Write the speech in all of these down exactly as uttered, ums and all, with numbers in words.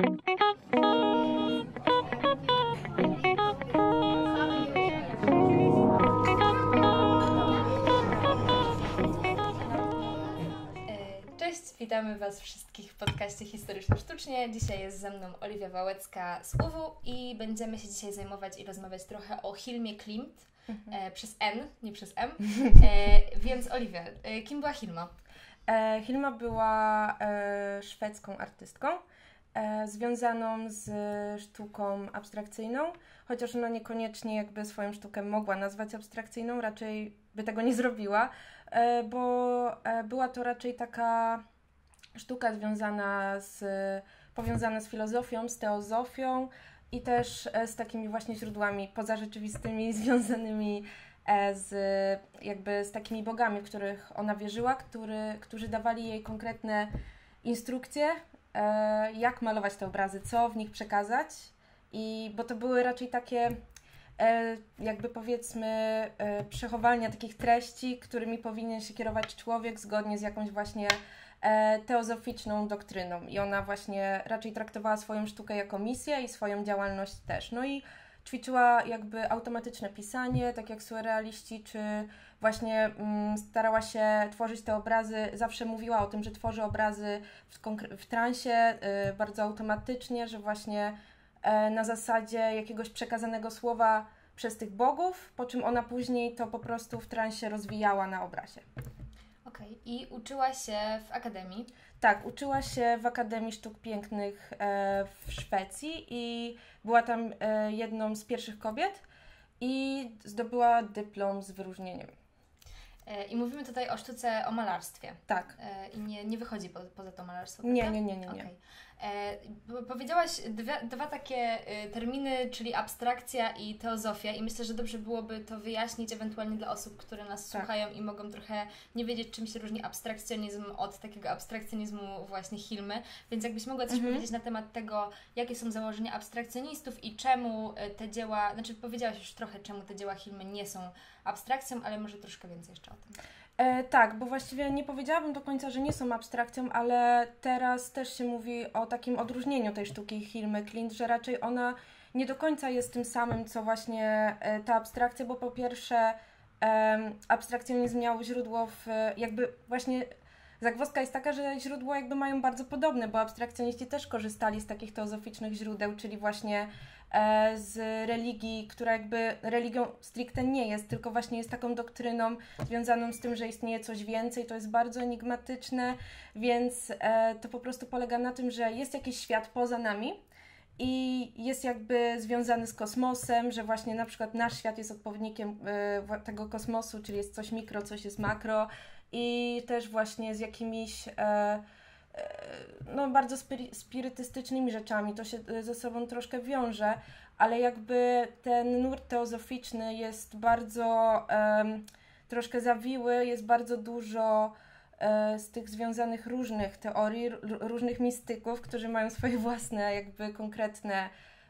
Cześć, witamy Was wszystkich w podcaście Historyczno Sztucznie. Dzisiaj jest ze mną Oliwia Wałęcka z U W U i będziemy się dzisiaj zajmować i rozmawiać trochę o Hilmie Klint, mhm. e, przez N, nie przez M. E, więc Oliwia, e, kim była Hilma? E, Hilma była e, szwedzką artystką, e, związaną z sztuką abstrakcyjną, chociaż ona niekoniecznie jakby swoją sztukę mogła nazwać abstrakcyjną, raczej by tego nie zrobiła, e, bo e, była to raczej taka sztuka związana z, powiązana z filozofią, z teozofią i też e, z takimi właśnie źródłami pozarzeczywistymi związanymi z, jakby z takimi bogami, w których ona wierzyła, który, którzy dawali jej konkretne instrukcje, e, jak malować te obrazy, co w nich przekazać. I bo to były raczej takie e, jakby powiedzmy e, przechowalnia takich treści, którymi powinien się kierować człowiek zgodnie z jakąś właśnie e, teozoficzną doktryną. I ona właśnie raczej traktowała swoją sztukę jako misję i swoją działalność też. No i ćwiczyła jakby automatyczne pisanie, tak jak surrealiści, czy właśnie mm, starała się tworzyć te obrazy, zawsze mówiła o tym, że tworzy obrazy w, konkre- w transie, y, bardzo automatycznie, że właśnie y, na zasadzie jakiegoś przekazanego słowa przez tych bogów, po czym ona później to po prostu w transie rozwijała na obrazie. Okej, okay. I uczyła się w akademii? Tak, uczyła się w Akademii Sztuk Pięknych e, w Szwecji i była tam e, jedną z pierwszych kobiet i zdobyła dyplom z wyróżnieniem. E, I mówimy tutaj o sztuce, o malarstwie. Tak. E, I nie, nie wychodzi po, poza to malarstwo, Nie, nie, nie, nie. nie. Okay. E, powiedziałaś dwie, dwa takie e, terminy, czyli abstrakcja i teozofia i myślę, że dobrze byłoby to wyjaśnić ewentualnie dla osób, które nas tak. słuchają i mogą trochę nie wiedzieć, czym się różni abstrakcjonizm od takiego abstrakcjonizmu właśnie Hilmy, więc jakbyś mogła coś mhm. powiedzieć na temat tego, jakie są założenia abstrakcjonistów i czemu te dzieła, znaczy powiedziałaś już trochę, czemu te dzieła Hilmy nie są abstrakcją, ale może troszkę więcej jeszcze o tym. E, tak, bo właściwie nie powiedziałabym do końca, że nie są abstrakcją, ale teraz też się mówi o takim odróżnieniu tej sztuki Hilmy Klint, że raczej ona nie do końca jest tym samym, co właśnie e, ta abstrakcja, bo po pierwsze e, abstrakcjonizm miał źródło w jakby właśnie zagwozdka jest taka, że źródła jakby mają bardzo podobne, bo abstrakcjoniści też korzystali z takich teozoficznych źródeł, czyli właśnie e, z religii, która jakby religią stricte nie jest, tylko właśnie jest taką doktryną związaną z tym, że istnieje coś więcej, to jest bardzo enigmatyczne, więc e, to po prostu polega na tym, że jest jakiś świat poza nami i jest jakby związany z kosmosem, że właśnie na przykład nasz świat jest odpowiednikiem e, tego kosmosu, czyli jest coś mikro, coś jest makro, i też właśnie z jakimiś e, e, no, bardzo spiri- spirytystycznymi rzeczami. To się ze sobą troszkę wiąże, ale jakby ten nurt teozoficzny jest bardzo e, troszkę zawiły, jest bardzo dużo e, z tych związanych różnych teorii, r- różnych mistyków, którzy mają swoje własne jakby konkretne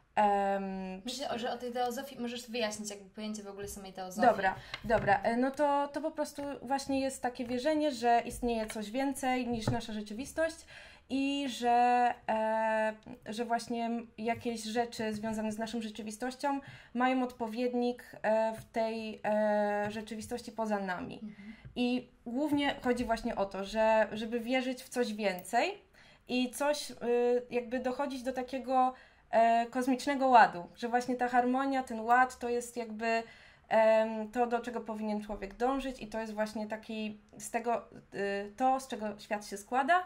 Um, Myślę, że o tej teozofii możesz wyjaśnić jakby pojęcie w ogóle samej teozofii. Dobra, dobra. No to, to po prostu właśnie jest takie wierzenie, że istnieje coś więcej niż nasza rzeczywistość i że, e, że właśnie jakieś rzeczy związane z naszą rzeczywistością mają odpowiednik e, w tej e, rzeczywistości poza nami. Mhm. I głównie chodzi właśnie o to, że żeby wierzyć w coś więcej i coś y, jakby dochodzić do takiego E, kosmicznego ładu, że właśnie ta harmonia, ten ład to jest jakby e, to, do czego powinien człowiek dążyć i to jest właśnie taki z tego, e, to, z czego świat się składa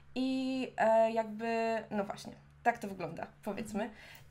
i e, jakby, no właśnie, tak to wygląda, powiedzmy.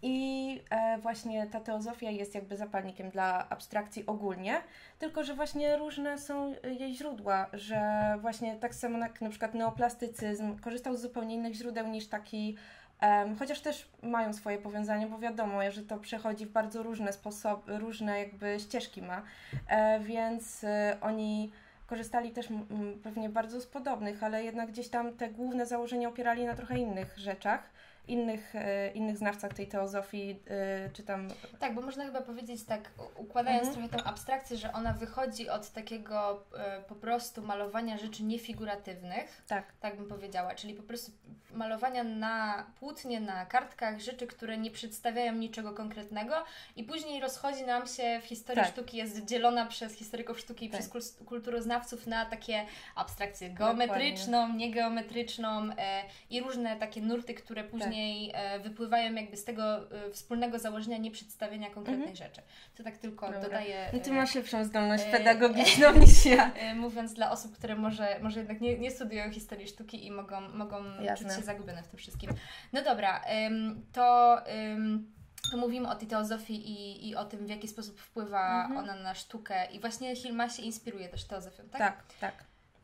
I e, właśnie ta teozofia jest jakby zapalnikiem dla abstrakcji ogólnie, tylko że właśnie różne są jej źródła, że właśnie tak samo jak na przykład neoplastycyzm korzystał z zupełnie innych źródeł niż taki Um, chociaż też mają swoje powiązania, bo wiadomo, że to przechodzi w bardzo różne sposoby, różne jakby ścieżki ma, e, więc e, oni korzystali też m, pewnie bardzo z podobnych, ale jednak gdzieś tam te główne założenia opierali na trochę innych rzeczach innych, innych znawcach tej teozofii, czy tam... Tak, bo można chyba powiedzieć tak, układając mhm. trochę tę abstrakcję, że ona wychodzi od takiego e, po prostu malowania rzeczy niefiguratywnych, tak. tak bym powiedziała, czyli po prostu malowania na płótnie, na kartkach rzeczy, które nie przedstawiają niczego konkretnego i później rozchodzi nam się w historii tak. sztuki, jest dzielona przez historyków sztuki i tak. przez kulturoznawców na takie abstrakcję geometryczną, Dokładnie. niegeometryczną e, i różne takie nurty, które później tak. e, wypływają jakby z tego e, wspólnego założenia nieprzedstawienia konkretnej mhm. rzeczy. To tak tylko Dobra. dodaję... No ty masz lepszą zdolność e, pedagogiczną e, niż ja. E, mówiąc dla osób, które może, może jednak nie, nie studiują historii sztuki i mogą, mogą czuć się zagubione w tym wszystkim. No dobra, ym, to... Ym, to mówimy o tej teozofii i, i o tym, w jaki sposób wpływa mhm. ona na sztukę. I właśnie Hilma się inspiruje też teozofią, tak? Tak, tak.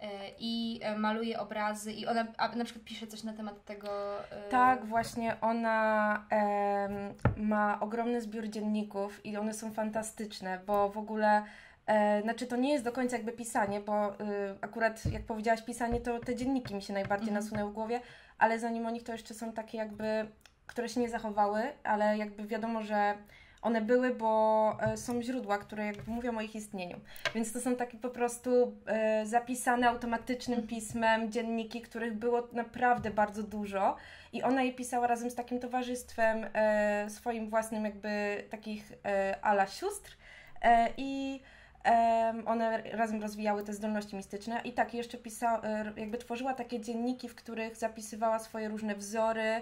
I maluje obrazy i ona a na przykład pisze coś na temat tego... Tak, właśnie ona e, ma ogromny zbiór dzienników i one są fantastyczne, bo w ogóle e, znaczy to nie jest do końca jakby pisanie, bo e, akurat jak powiedziałaś pisanie, to te dzienniki mi się najbardziej mhm. nasunęły w głowie, ale zanim o nich to jeszcze są takie jakby, które się nie zachowały, ale jakby wiadomo, że one były, bo e, są źródła, które jakby mówią o ich istnieniu. Więc to są takie po prostu e, zapisane automatycznym pismem dzienniki, których było naprawdę bardzo dużo. I ona je pisała razem z takim towarzystwem e, swoim własnym jakby takich e, ala sióstr. E, I e, one razem rozwijały te zdolności mistyczne. I tak jeszcze pisała, e, jakby tworzyła takie dzienniki, w których zapisywała swoje różne wzory,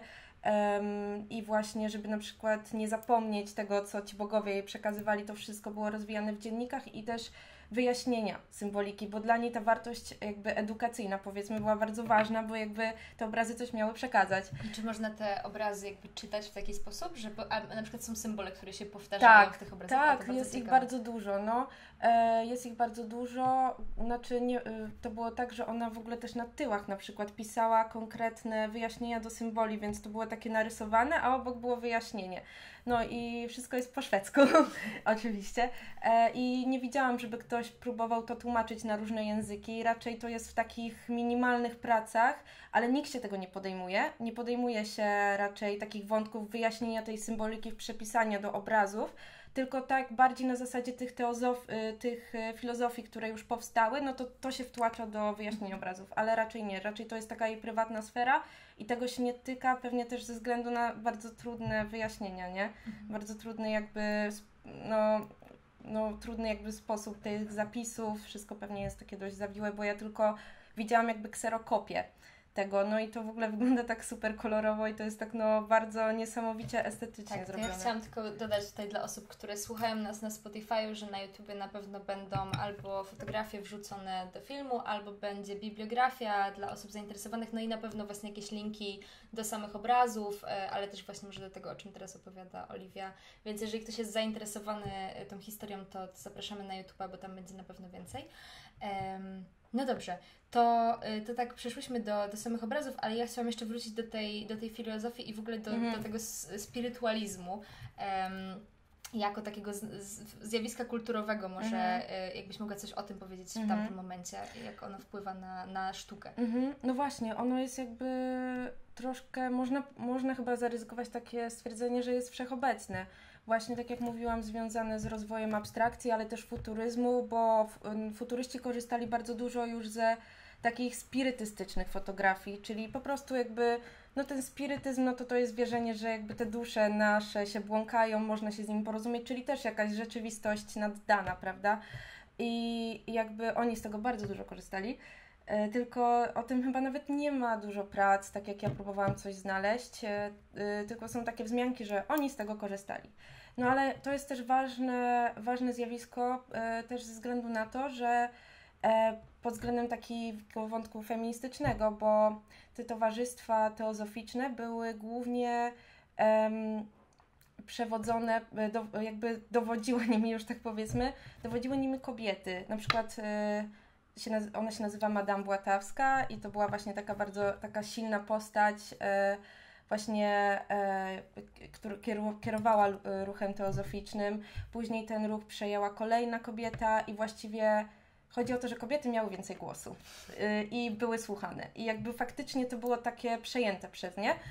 Um, i właśnie, żeby na przykład nie zapomnieć tego, co ci bogowie jej przekazywali, to wszystko było rozwijane w dziennikach i też wyjaśnienia symboliki, bo dla niej ta wartość jakby edukacyjna, powiedzmy, była bardzo ważna, bo jakby te obrazy coś miały przekazać. I czy można te obrazy jakby czytać w taki sposób, że a na przykład są symbole, które się powtarzają tak, w tych obrazach? Tak, jest ciekawe. Ich bardzo dużo, no. E, jest ich bardzo dużo, znaczy nie, to było tak, że ona w ogóle też na tyłach na przykład pisała konkretne wyjaśnienia do symboli, więc to było takie narysowane, a obok było wyjaśnienie. No i wszystko jest po szwedzku, oczywiście. E, I nie widziałam, żeby ktoś próbował to tłumaczyć na różne języki. Raczej to jest w takich minimalnych pracach, ale nikt się tego nie podejmuje. Nie podejmuje się raczej takich wątków wyjaśnienia tej symboliki, przepisania do obrazów, tylko tak bardziej na zasadzie tych, teozof- tych filozofii, które już powstały, no to to się wtłacza do wyjaśnienia obrazów, ale raczej nie. Raczej to jest taka jej prywatna sfera i tego się nie tyka, pewnie też ze względu na bardzo trudne wyjaśnienia, nie? Mhm. Bardzo trudny jakby, no, no trudny jakby sposób tych zapisów, wszystko pewnie jest takie dość zawiłe, bo ja tylko widziałam jakby kserokopię tego, no i to w ogóle wygląda tak super kolorowo i to jest tak no bardzo niesamowicie estetycznie tak, zrobione. Ja chciałam tylko dodać tutaj dla osób, które słuchają nas na Spotify'u, że na YouTubie na pewno będą albo fotografie wrzucone do filmu, albo będzie bibliografia dla osób zainteresowanych, no i na pewno właśnie jakieś linki do samych obrazów, ale też właśnie może do tego, o czym teraz opowiada Oliwia, więc jeżeli ktoś jest zainteresowany tą historią, to zapraszamy na YouTube'a, bo tam będzie na pewno więcej. Um, No dobrze, to, to tak przeszłyśmy do, do samych obrazów, ale ja chciałam jeszcze wrócić do tej, do tej filozofii i w ogóle do, mm. do tego spirytualizmu um, jako takiego z, z, zjawiska kulturowego. Może mm. jakbyś mogła coś o tym powiedzieć mm. w tamtym momencie, jak ono wpływa na, na sztukę. Mm-hmm. No właśnie, ono jest jakby troszkę, można, można chyba zaryzykować takie stwierdzenie, że jest wszechobecne. Właśnie tak jak mówiłam, związane z rozwojem abstrakcji, ale też futuryzmu, bo futuryści korzystali bardzo dużo już ze takich spirytystycznych fotografii, czyli po prostu jakby, no ten spirytyzm, no to to jest wierzenie, że jakby te dusze nasze się błąkają, można się z nimi porozumieć, czyli też jakaś rzeczywistość naddana, prawda? I jakby oni z tego bardzo dużo korzystali. Tylko o tym chyba nawet nie ma dużo prac, tak jak ja próbowałam coś znaleźć, tylko są takie wzmianki, że oni z tego korzystali. No ale to jest też ważne, ważne zjawisko też ze względu na to, że pod względem takiego wątku feministycznego, bo te towarzystwa teozoficzne były głównie um, przewodzone, do, jakby dowodziły nimi już tak powiedzmy, dowodziły nimi kobiety, na przykład Się naz- ona się nazywa Madame Błatawska i to była właśnie taka bardzo taka silna postać, e, właśnie, e, która kieru- kierowała ruchem teozoficznym. Później ten ruch przejęła kolejna kobieta i właściwie chodzi o to, że kobiety miały więcej głosu e, i były słuchane. I jakby faktycznie to było takie przejęte przez nie.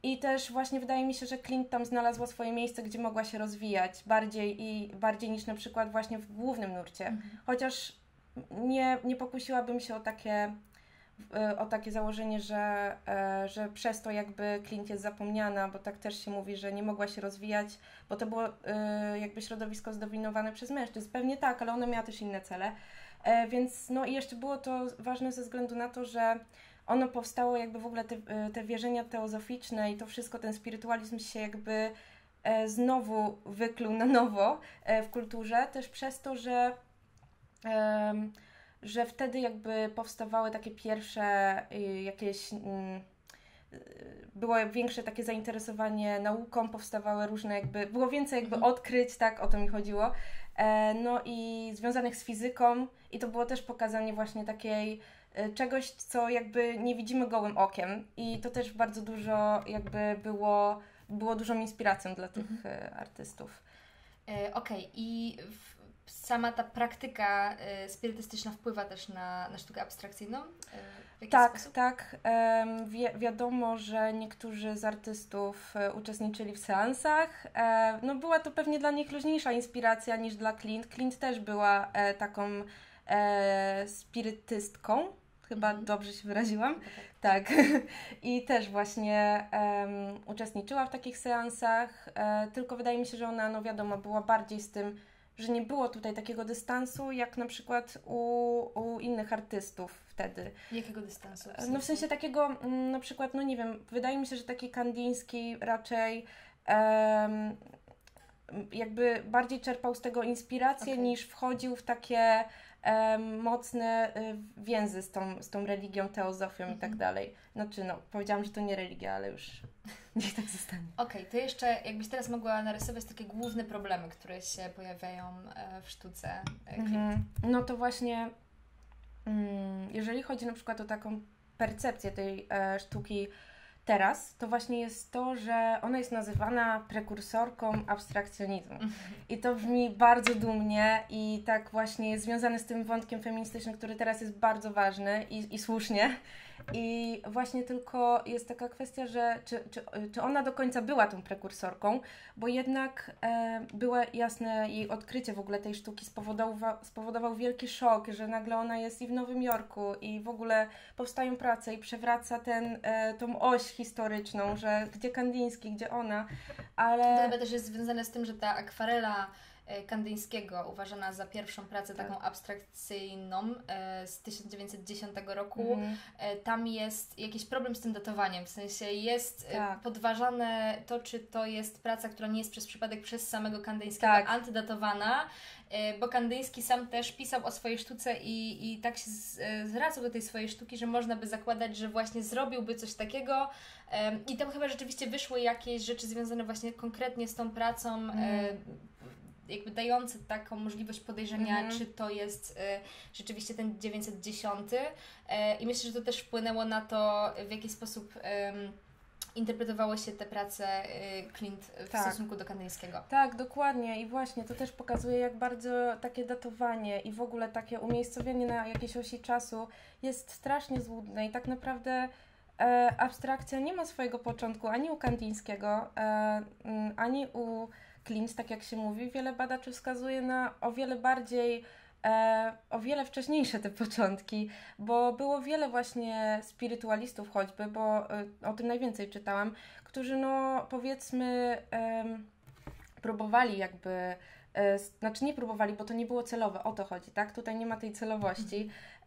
I też właśnie wydaje mi się, że Clint tam znalazła swoje miejsce, gdzie mogła się rozwijać bardziej i bardziej niż na przykład właśnie w głównym nurcie. Mhm. Chociaż nie, nie pokusiłabym się o takie, o takie założenie, że, że przez to jakby Clint jest zapomniana, bo tak też się mówi, że nie mogła się rozwijać, bo to było jakby środowisko zdominowane przez mężczyzn. Pewnie tak, ale ona miała też inne cele. Więc no i jeszcze było to ważne ze względu na to, że ono powstało jakby w ogóle te, te wierzenia teozoficzne i to wszystko, ten spirytualizm się jakby e, znowu wykluł na nowo e, w kulturze, też przez to, że, e, że wtedy jakby powstawały takie pierwsze e, jakieś... Mm, było większe takie zainteresowanie nauką, powstawały różne jakby, było więcej jakby Mhm. odkryć, tak, o to mi chodziło, e, no i związanych z fizyką i to było też pokazanie właśnie takiej czegoś, co jakby nie widzimy gołym okiem i to też bardzo dużo jakby było, było dużą inspiracją dla tych mhm. artystów. E, Okej, okay. I w, sama ta praktyka e, spirytystyczna wpływa też na, na sztukę abstrakcyjną? E, w jakiś tak, sposób? tak. Um, wi- wiadomo, że niektórzy z artystów e, uczestniczyli w seansach. E, no była to pewnie dla nich luźniejsza inspiracja niż dla Clint. Clint też była e, taką e, spirytystką. Chyba mhm. dobrze się wyraziłam. Tak. tak. I też właśnie um, uczestniczyła w takich seansach, e, tylko wydaje mi się, że ona, no wiadomo, była bardziej z tym, że nie było tutaj takiego dystansu, jak na przykład u, u innych artystów wtedy. Jakiego dystansu? W sensie? No w sensie takiego, m, na przykład, no nie wiem, wydaje mi się, że taki Kandiński raczej um, jakby bardziej czerpał z tego inspirację, okay. niż wchodził w takie Um, mocne y, więzy z tą, z tą religią, teozofią mm-hmm. i tak dalej. Znaczy, no, powiedziałam, że to nie religia, ale już niech tak zostanie. Okej, okay, to jeszcze jakbyś teraz mogła narysować takie główne problemy, które się pojawiają e, w sztuce e, Clint. Mm-hmm. No to właśnie mm, jeżeli chodzi na przykład o taką percepcję tej e, sztuki teraz, to właśnie jest to, że ona jest nazywana prekursorką abstrakcjonizmu. I to brzmi bardzo dumnie i tak właśnie jest związane z tym wątkiem feministycznym, który teraz jest bardzo ważny i, i słusznie. I właśnie tylko jest taka kwestia, że czy, czy, czy ona do końca była tą prekursorką, bo jednak e, było jasne jej odkrycie w ogóle tej sztuki spowodował, spowodował wielki szok, że nagle ona jest i w Nowym Jorku i w ogóle powstają prace i przewraca ten, e, tą oś historyczną, że gdzie Kandiński, gdzie ona, ale... To chyba też jest związane z tym, że ta akwarela Kandyńskiego, uważana za pierwszą pracę tak. taką abstrakcyjną e, z tysiąc dziewięćset dziesiątego roku, mm. e, tam jest jakiś problem z tym datowaniem, w sensie jest tak. e, podważane to, czy to jest praca, która nie jest przez przypadek przez samego Kandyńskiego tak. antydatowana, e, bo Kandyński sam też pisał o swojej sztuce i, i tak się z, e, zwracał do tej swojej sztuki, że można by zakładać, że właśnie zrobiłby coś takiego e, i tam chyba rzeczywiście wyszły jakieś rzeczy związane właśnie konkretnie z tą pracą, mm. e, jakby dające taką możliwość podejrzenia, mm-hmm. czy to jest y, rzeczywiście ten dziewięćset dziesiąty y, i myślę, że to też wpłynęło na to, w jaki sposób y, interpretowało się te prace y, Clint w tak. stosunku do Kandyńskiego. Tak, dokładnie i właśnie to też pokazuje, jak bardzo takie datowanie i w ogóle takie umiejscowienie na jakiejś osi czasu jest strasznie złudne i tak naprawdę e, abstrakcja nie ma swojego początku ani u Kandyńskiego, e, ani u Clint, tak jak się mówi, wiele badaczy wskazuje na o wiele bardziej, e, o wiele wcześniejsze te początki, bo było wiele właśnie spirytualistów choćby, bo e, o tym najwięcej czytałam, którzy no powiedzmy e, próbowali jakby, e, znaczy nie próbowali, bo to nie było celowe, o to chodzi, tak? Tutaj nie ma tej celowości.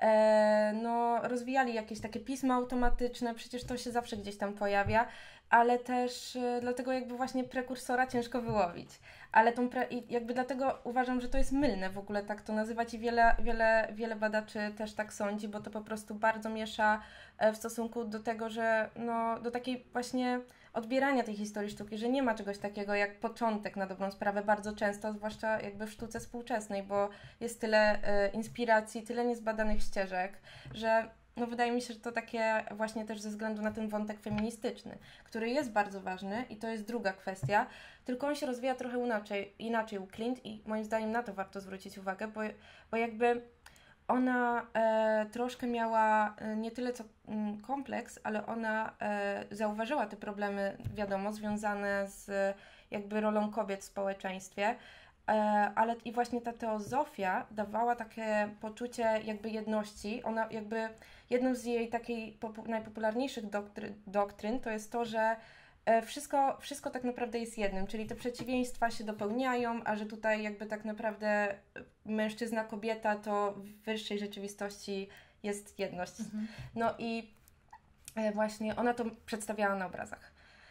E, no rozwijali jakieś takie pisma automatyczne, przecież to się zawsze gdzieś tam pojawia, ale też y, dlatego jakby właśnie prekursora ciężko wyłowić. Ale tą pre, i jakby dlatego uważam, że to jest mylne w ogóle tak to nazywać i wiele, wiele, wiele badaczy też tak sądzi, bo to po prostu bardzo miesza e, w stosunku do tego, że no, do takiej właśnie odbierania tej historii sztuki, że nie ma czegoś takiego jak początek na dobrą sprawę bardzo często, zwłaszcza jakby w sztuce współczesnej, bo jest tyle e, inspiracji, tyle niezbadanych ścieżek, że no wydaje mi się, że to takie właśnie też ze względu na ten wątek feministyczny, który jest bardzo ważny i to jest druga kwestia, tylko on się rozwija trochę inaczej, inaczej u Clint i moim zdaniem na to warto zwrócić uwagę, bo, bo jakby ona e, troszkę miała e, nie tyle co m, kompleks, ale ona e, zauważyła te problemy, wiadomo, związane z jakby rolą kobiet w społeczeństwie, e, ale i właśnie ta teozofia dawała takie poczucie jakby jedności. Ona jakby, jedną z jej takiej popu- najpopularniejszych doktry- doktryn to jest to, że Wszystko, wszystko tak naprawdę jest jednym, czyli te przeciwieństwa się dopełniają, a że tutaj jakby tak naprawdę mężczyzna, kobieta to w wyższej rzeczywistości jest jedność. Mhm. No i właśnie ona to przedstawiała na obrazach.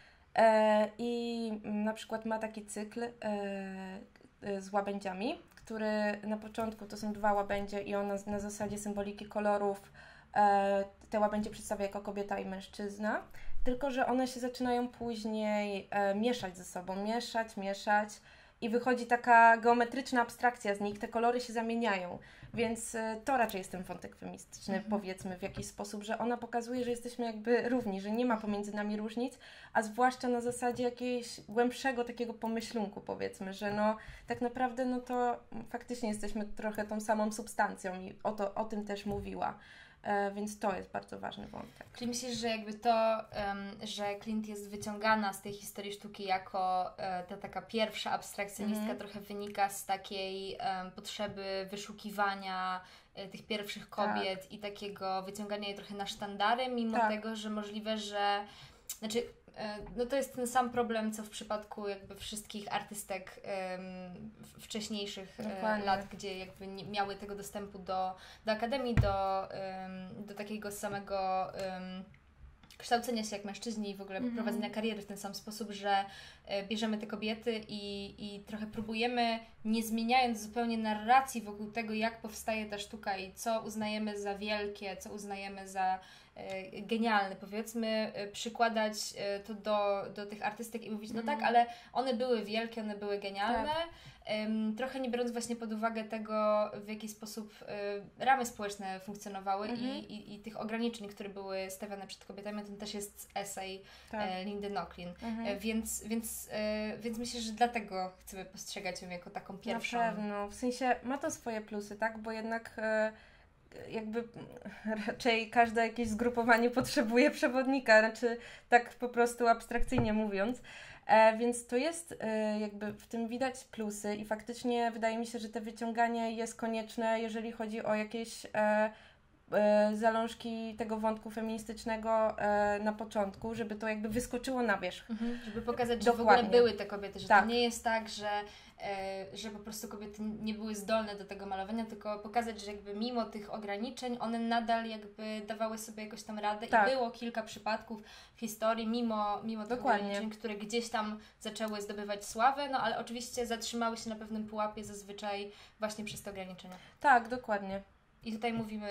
I na przykład ma taki cykl z łabędziami, który na początku to są dwa łabędzie i ona na zasadzie symboliki kolorów te łabędzie przedstawia jako kobieta i mężczyzna. Tylko że one się zaczynają później e, mieszać ze sobą, mieszać, mieszać i wychodzi taka geometryczna abstrakcja z nich, te kolory się zamieniają, więc e, to raczej jest ten wątek feministyczny, mhm. powiedzmy w jakiś sposób, że ona pokazuje, że jesteśmy jakby równi, że nie ma pomiędzy nami różnic, a zwłaszcza na zasadzie jakiegoś głębszego takiego pomyślunku, powiedzmy, że no tak naprawdę no to faktycznie jesteśmy trochę tą samą substancją i o, to, o tym też mówiła. Więc to jest bardzo ważny wątek. Czyli myślisz, że jakby to, um, że Klimt jest wyciągana z tej historii sztuki jako e, ta taka pierwsza abstrakcjonistka, mm. trochę wynika z takiej um, potrzeby wyszukiwania e, tych pierwszych kobiet tak. i takiego wyciągania jej trochę na sztandary, mimo tak. tego, że możliwe, że znaczy no to jest ten sam problem, co w przypadku jakby wszystkich artystek um, wcześniejszych um, lat, gdzie jakby nie miały tego dostępu do, do akademii, do, um, do takiego samego um, kształcenia się jak mężczyźni i w ogóle mm-hmm. prowadzenia kariery w ten sam sposób, że e, bierzemy te kobiety i, i trochę próbujemy, nie zmieniając zupełnie narracji wokół tego, jak powstaje ta sztuka i co uznajemy za wielkie, co uznajemy za e, genialne, powiedzmy, e, przykładać e, to do, do tych artystek i mówić, no mm-hmm. tak, ale one były wielkie, one były genialne, tak. Um, trochę nie biorąc właśnie pod uwagę tego, w jaki sposób y, ramy społeczne funkcjonowały mm-hmm. i, i, i tych ograniczeń, które były stawiane przed kobietami. To też jest esej tak. e, Lindy Nochlin. Mm-hmm. E, więc, więc, e, więc myślę, że dlatego chcemy postrzegać ją jako taką pierwszą. Na pewno. W sensie ma to swoje plusy, tak? Bo jednak e, jakby raczej każde jakieś zgrupowanie potrzebuje przewodnika, znaczy tak po prostu abstrakcyjnie mówiąc. E, więc to jest e, jakby w tym widać plusy i faktycznie wydaje mi się, że to wyciąganie jest konieczne, jeżeli chodzi o jakieś e, e, zalążki tego wątku feministycznego e, na początku, żeby to jakby wyskoczyło na wierzch. Mhm, żeby pokazać, że Dokładnie. w ogóle były te kobiety, że tak. to nie jest tak, że że po prostu kobiety nie były zdolne do tego malowania, tylko pokazać, że jakby mimo tych ograniczeń one nadal jakby dawały sobie jakoś tam radę tak. i było kilka przypadków w historii, mimo, mimo tych ograniczeń, które gdzieś tam zaczęły zdobywać sławę, no ale oczywiście zatrzymały się na pewnym pułapie zazwyczaj właśnie przez te ograniczenia. Tak, dokładnie. I tutaj mówimy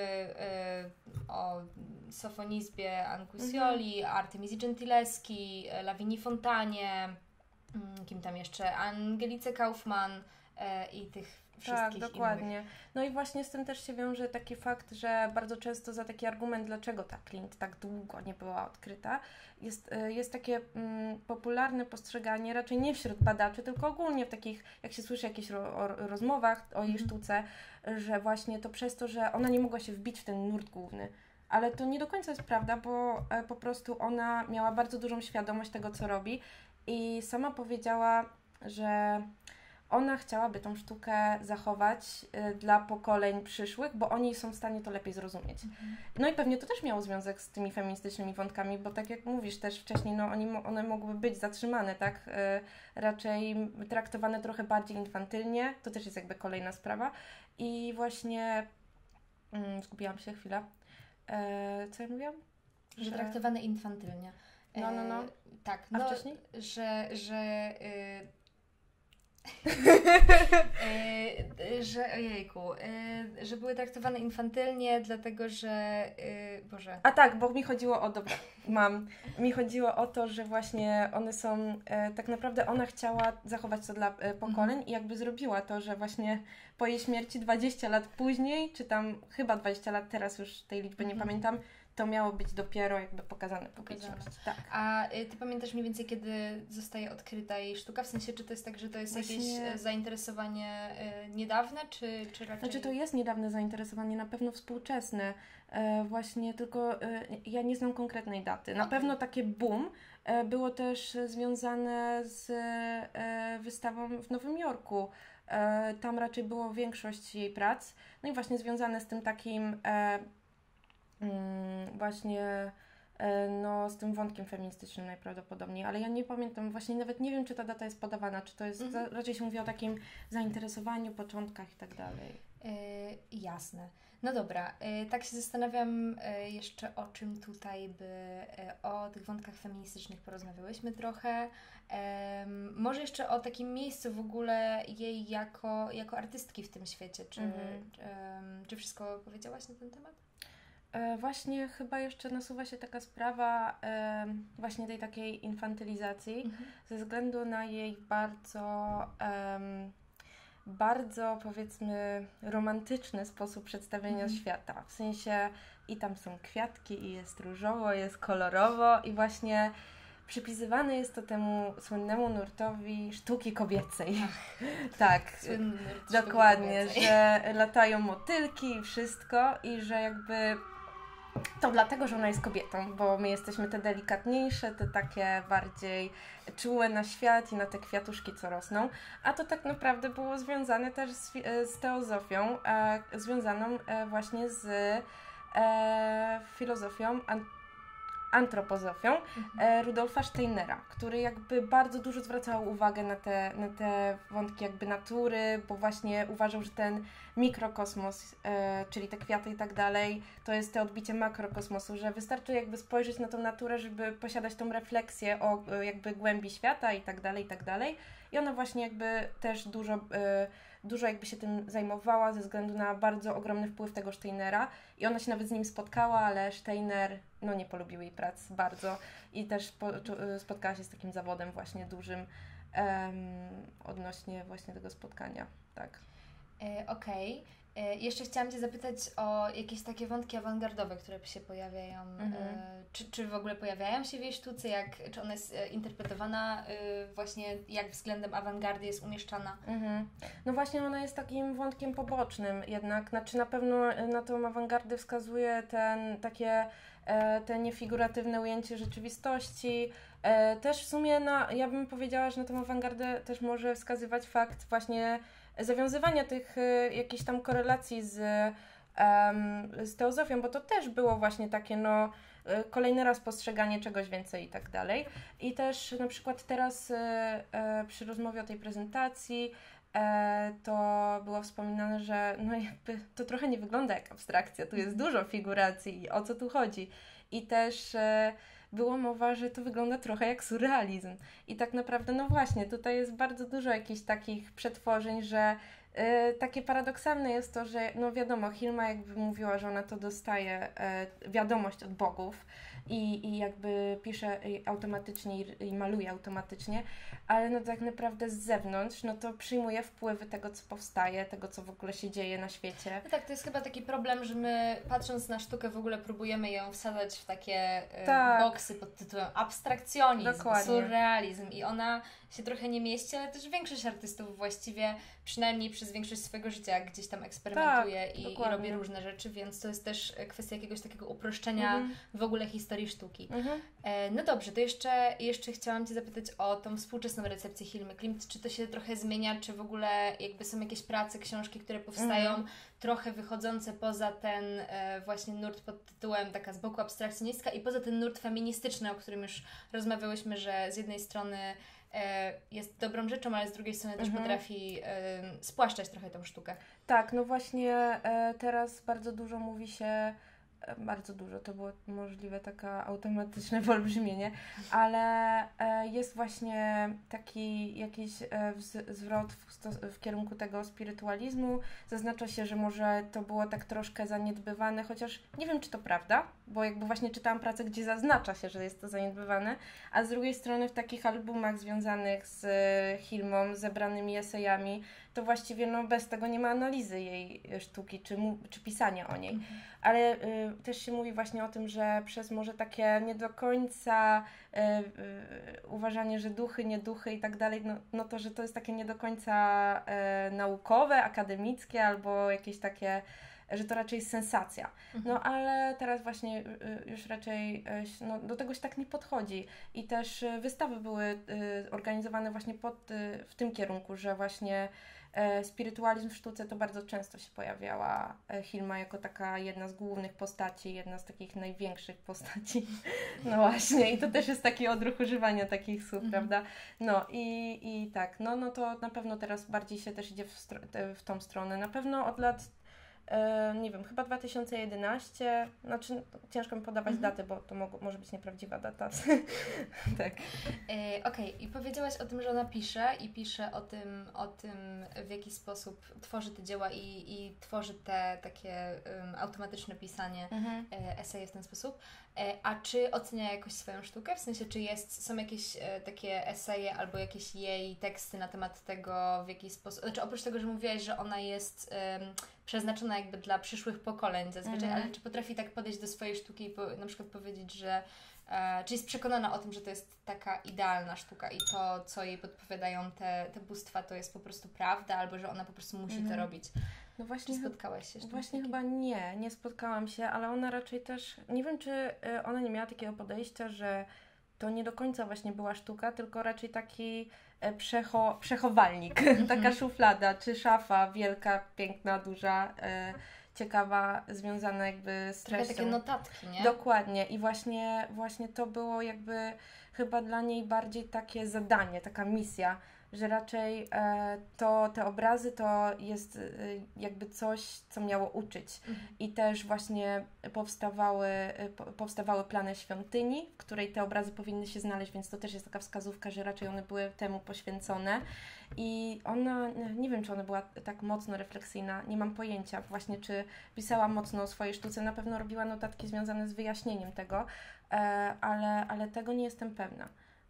y, o Sofonizbie Angusioli, mhm. Artemizji Gentileschi, Lavinii Fontanie, kim tam jeszcze, Angelice Kaufmann e, i tych wszystkich Tak, dokładnie. innych. No i właśnie z tym też się wiąże taki fakt, że bardzo często za taki argument, dlaczego ta Klimt tak długo nie była odkryta, jest, jest takie mm, popularne postrzeganie, raczej nie wśród badaczy, tylko ogólnie w takich, jak się słyszy w jakichś ro, o, rozmowach o jej sztuce, że właśnie to przez to, że ona nie mogła się wbić w ten nurt główny. Ale to nie do końca jest prawda, bo e, po prostu ona miała bardzo dużą świadomość tego, co robi. I sama powiedziała, że ona chciałaby tą sztukę zachować y, dla pokoleń przyszłych, bo oni są w stanie to lepiej zrozumieć. Mhm. No i pewnie to też miało związek z tymi feministycznymi wątkami, bo tak jak mówisz też wcześniej, no oni, one mogły być zatrzymane, tak? Y, raczej traktowane trochę bardziej infantylnie, to też jest jakby kolejna sprawa. I właśnie mm, zgubiłam się chwilę. E, co ja mówiłam? Że, że traktowane infantylnie. No, no, no. Tak, A no, wcześniej? że, że, yy, yy, że, ojejku, yy, że były traktowane infantylnie, dlatego że, yy, Boże. A tak, bo mi chodziło o, dobra, mam, mi chodziło o to, że właśnie one są, e, tak naprawdę ona chciała zachować to dla e, pokoleń mm. i jakby zrobiła to, że właśnie po jej śmierci dwadzieścia lat później, czy tam chyba dwadzieścia lat, teraz już tej liczby mm. nie pamiętam, to miało być dopiero jakby pokazane publiczności. Tak. A y, Ty pamiętasz mniej więcej, kiedy zostaje odkryta jej sztuka? W sensie, czy to jest tak, że to jest Właśnie... jakieś zainteresowanie y, niedawne, czy, czy raczej... Znaczy to jest niedawne zainteresowanie, na pewno współczesne. E, właśnie tylko e, ja nie znam konkretnej daty. Na okay. pewno takie boom e, było też związane z e, wystawą w Nowym Jorku. E, tam raczej było większość jej prac. No i właśnie związane z tym takim e, mm, właśnie e, no z tym wątkiem feministycznym najprawdopodobniej, ale ja nie pamiętam, właśnie nawet nie wiem, czy ta data jest podawana, czy to jest, mhm. za, raczej się mówi o takim zainteresowaniu, początkach i tak dalej. Yy, jasne. No dobra, yy, tak się zastanawiam yy, jeszcze o czym tutaj by, yy, o tych wątkach feministycznych porozmawiałyśmy trochę. Yy, może jeszcze o takim miejscu w ogóle jej jako, jako artystki w tym świecie. Czy, mhm. yy, czy wszystko powiedziałaś na ten temat? E, właśnie chyba jeszcze nasuwa się taka sprawa e, właśnie tej takiej infantylizacji mhm. ze względu na jej bardzo em, bardzo, powiedzmy, romantyczny sposób przedstawienia mm. świata. W sensie i tam są kwiatki, i jest różowo, jest kolorowo i właśnie przypisywane jest to temu słynnemu nurtowi sztuki kobiecej. Ach, tak, dokładnie, że latają motylki i wszystko i że jakby to dlatego, że ona jest kobietą, bo my jesteśmy te delikatniejsze, te takie bardziej czułe na świat i na te kwiatuszki, co rosną, a to tak naprawdę było związane też z, z teozofią, e, związaną e, właśnie z e, filozofią, an, antropozofią e, Rudolfa Steinera, który jakby bardzo dużo zwracał uwagę na te, na te wątki jakby natury, bo właśnie uważał, że ten mikrokosmos, e, czyli te kwiaty i tak dalej, to jest te odbicie makrokosmosu, że wystarczy jakby spojrzeć na tą naturę, żeby posiadać tą refleksję o e, jakby głębi świata i tak dalej, i tak dalej. I ona właśnie jakby też dużo, e, dużo jakby się tym zajmowała ze względu na bardzo ogromny wpływ tego Steinera i ona się nawet z nim spotkała, ale Steiner no nie polubił jej prac bardzo i też po, spotkała się z takim zawodem właśnie dużym um, odnośnie właśnie tego spotkania, tak. E, Okej. Okay. Jeszcze chciałam Cię zapytać o jakieś takie wątki awangardowe, które się pojawiają. Mhm. E, czy, czy w ogóle pojawiają się w jej sztuce? Jak, czy ona jest interpretowana e, właśnie, jak względem awangardy jest umieszczana? Mhm. No właśnie ona jest takim wątkiem pobocznym jednak. Znaczy na pewno na tą awangardę wskazuje ten takie e, te niefiguratywne ujęcie rzeczywistości. E, też w sumie na, ja bym powiedziała, że na tą awangardę też może wskazywać fakt właśnie zawiązywania tych y, jakichś tam korelacji z, um, z teozofią, bo to też było właśnie takie no y, kolejny raz postrzeganie czegoś więcej i tak dalej. I też na przykład teraz y, y, przy rozmowie o tej prezentacji y, to było wspominane, że no jakby to trochę nie wygląda jak abstrakcja, tu jest dużo figuracji i o co tu chodzi. I też y, było mowa, że to wygląda trochę jak surrealizm. I tak naprawdę, no właśnie, tutaj jest bardzo dużo jakichś takich przetworzeń, że y, takie paradoksalne jest to, że no wiadomo, Hilma jakby mówiła, że ona to dostaje y, wiadomość od bogów i, i jakby pisze automatycznie i, i maluje automatycznie, ale no tak naprawdę z zewnątrz, no to przyjmuje wpływy tego, co powstaje, tego, co w ogóle się dzieje na świecie. No tak, to jest chyba taki problem, że my patrząc na sztukę w ogóle próbujemy ją wsadzać w takie y, tak. boksy pod tytułem abstrakcjonizm, Dokładnie. surrealizm i ona się trochę nie mieści, ale też większość artystów właściwie, przynajmniej przez większość swojego życia gdzieś tam eksperymentuje tak, i, i robi różne rzeczy, więc to jest też kwestia jakiegoś takiego uproszczenia mhm. w ogóle historii sztuki. Mhm. E, no dobrze, to jeszcze, jeszcze chciałam Cię zapytać o tą współczesną recepcję Hilmy Klimt, czy to się trochę zmienia, czy w ogóle jakby są jakieś prace, książki, które powstają mhm. trochę wychodzące poza ten e, właśnie nurt pod tytułem taka z boku abstrakcjonistka i poza ten nurt feministyczny, o którym już rozmawiałyśmy, że z jednej strony jest dobrą rzeczą, ale z drugiej strony też mhm. potrafi y, spłaszczać trochę tą sztukę. Tak, no właśnie e, teraz bardzo dużo mówi się, e, bardzo dużo, to było możliwe takie automatyczne wyolbrzymienie, ale e, jest właśnie taki jakiś e, wz, zwrot w, sto, w kierunku tego spirytualizmu. Zaznacza się, że może to było tak troszkę zaniedbywane, chociaż nie wiem, czy to prawda. bo jakby właśnie czytałam pracę, gdzie zaznacza się, że jest to zaniedbywane, a z drugiej strony w takich albumach związanych z Hilmą, zebranymi esejami, to właściwie no, bez tego nie ma analizy jej sztuki, czy, mu, czy pisania o niej. Mhm. Ale y, też się mówi właśnie o tym, że przez może takie nie do końca y, y, uważanie, że duchy, nie duchy i tak dalej, no, no to, że to jest takie nie do końca y, naukowe, akademickie albo jakieś takie, że to raczej jest sensacja. No ale teraz właśnie już raczej no, do tego się tak nie podchodzi. I też wystawy były organizowane właśnie pod, w tym kierunku, że właśnie spirytualizm w sztuce to bardzo często się pojawiała Hilma jako taka jedna z głównych postaci, jedna z takich największych postaci. No właśnie, i to też jest taki odruch używania takich słów, mm-hmm. prawda? No i, i tak, no, no to na pewno teraz bardziej się też idzie w, str- w tą stronę. Na pewno od lat nie wiem, chyba dwa tysiące jedenaście, znaczy ciężko mi podawać mhm. daty, bo to mo- może być nieprawdziwa data. Tak. E, Okej, okay. I powiedziałaś o tym, że ona pisze i pisze o tym, o tym w jaki sposób tworzy te dzieła i, i tworzy te takie um, automatyczne pisanie mhm. e, eseje w ten sposób. E, a czy ocenia jakoś swoją sztukę? W sensie, czy jest, są jakieś e, takie eseje albo jakieś jej teksty na temat tego, w jaki sposób... Znaczy oprócz tego, że mówiłaś, że ona jest um, przeznaczona jakby dla przyszłych pokoleń zazwyczaj, mhm. ale czy potrafi tak podejść do swojej sztuki i po, na przykład powiedzieć, że e, czy jest przekonana o tym, że to jest taka idealna sztuka i to, co jej podpowiadają te, te bóstwa, to jest po prostu prawda, albo że ona po prostu musi mhm. to robić. No właśnie, czy spotkałaś się z tym? Właśnie chyba nie, nie spotkałam się, ale ona raczej też, nie wiem czy ona nie miała takiego podejścia, że to nie do końca właśnie była sztuka, tylko raczej taki przecho, przechowalnik, mm-hmm. taka szuflada, czy szafa wielka, piękna, duża, e, ciekawa, związana jakby z treścią. Takie notatki, nie? Dokładnie i właśnie, właśnie to było jakby chyba dla niej bardziej takie zadanie, taka misja, że raczej e, to, te obrazy to jest e, jakby coś, co miało uczyć. Mhm. I też właśnie powstawały, e, po, powstawały plany świątyni, w której te obrazy powinny się znaleźć, więc to też jest taka wskazówka, że raczej one były temu poświęcone. I ona, nie wiem, czy ona była tak mocno refleksyjna, nie mam pojęcia właśnie, czy pisała mocno o swojej sztuce, na pewno robiła notatki związane z wyjaśnieniem tego, e, ale, ale tego nie jestem pewna.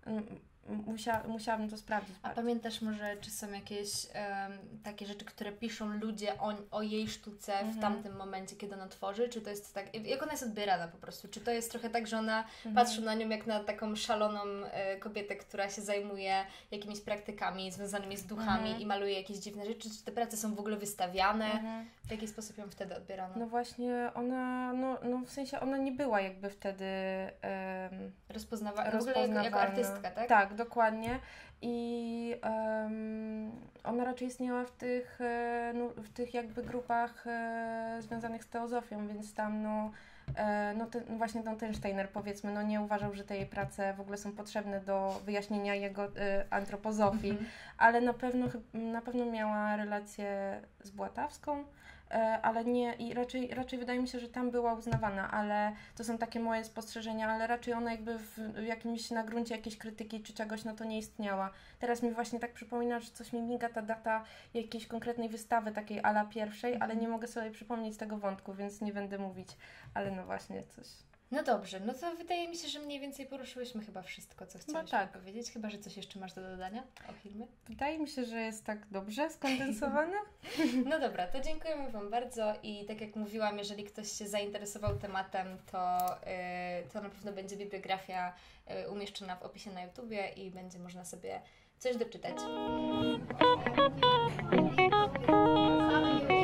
Musia, musiałabym to sprawdzić. A bardzo. Pamiętasz może, czy są jakieś um, takie rzeczy, które piszą ludzie o, o jej sztuce mhm. w tamtym momencie, kiedy ona tworzy? Czy to jest tak, jak ona jest odbierana po prostu? Czy to jest trochę tak, że ona mhm. patrzy na nią jak na taką szaloną e, kobietę, która się zajmuje jakimiś praktykami związanymi z duchami mhm. i maluje jakieś dziwne rzeczy? Czy te prace są w ogóle wystawiane? Mhm. W jaki sposób ją wtedy odbierano? No właśnie, ona, no, no w sensie ona nie była jakby wtedy um, rozpoznawa- w ogóle jako, jako artystka, tak? Tak, dokładnie. I um, ona raczej istniała w tych, e, no, w tych jakby grupach e, związanych z teozofią, więc tam no, e, no, ten, no właśnie ten Steiner powiedzmy, no nie uważał, że te jej prace w ogóle są potrzebne do wyjaśnienia jego e, antropozofii, mhm. ale na pewno, na pewno miała relację z Błatawską, ale nie, i raczej, raczej wydaje mi się, że tam była uznawana, ale to są takie moje spostrzeżenia, ale raczej ona jakby w jakimś, na gruncie jakiejś krytyki czy czegoś, no to nie istniała. Teraz mi właśnie tak przypomina, że coś mi miga ta data jakiejś konkretnej wystawy, takiej a la pierwszej, mhm. ale nie mogę sobie przypomnieć tego wątku, więc nie będę mówić, ale no właśnie coś... No dobrze, no to wydaje mi się, że mniej więcej poruszyłyśmy chyba wszystko, co chciałyśmy no tak. powiedzieć, chyba że coś jeszcze masz do dodania o filmie? Wydaje mi się, że jest tak dobrze skondensowane. No dobra, to dziękujemy Wam bardzo i tak jak mówiłam, jeżeli ktoś się zainteresował tematem, to, yy, to na pewno będzie bibliografia yy, umieszczona w opisie na YouTubie i będzie można sobie coś doczytać.